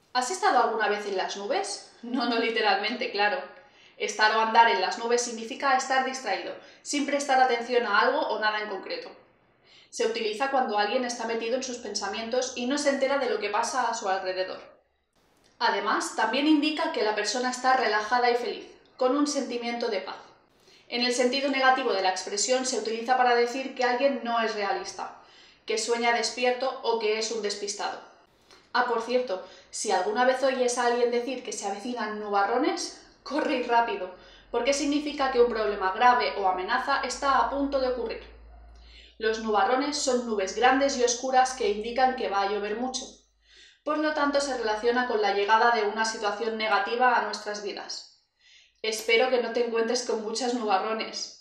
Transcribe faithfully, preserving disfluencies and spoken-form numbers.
¿Has estado alguna vez en las nubes? No, no literalmente, claro. Estar o andar en las nubes significa estar distraído, sin prestar atención a algo o nada en concreto. Se utiliza cuando alguien está metido en sus pensamientos y no se entera de lo que pasa a su alrededor. Además, también indica que la persona está relajada y feliz, con un sentimiento de paz. En el sentido negativo de la expresión se utiliza para decir que alguien no es realista, que sueña despierto o que es un despistado. Ah, por cierto, si alguna vez oyes a alguien decir que se avecinan nubarrones, corre y rápido, porque significa que un problema grave o amenaza está a punto de ocurrir. Los nubarrones son nubes grandes y oscuras que indican que va a llover mucho. Por lo tanto, se relaciona con la llegada de una situación negativa a nuestras vidas. Espero que no te encuentres con muchos nubarrones.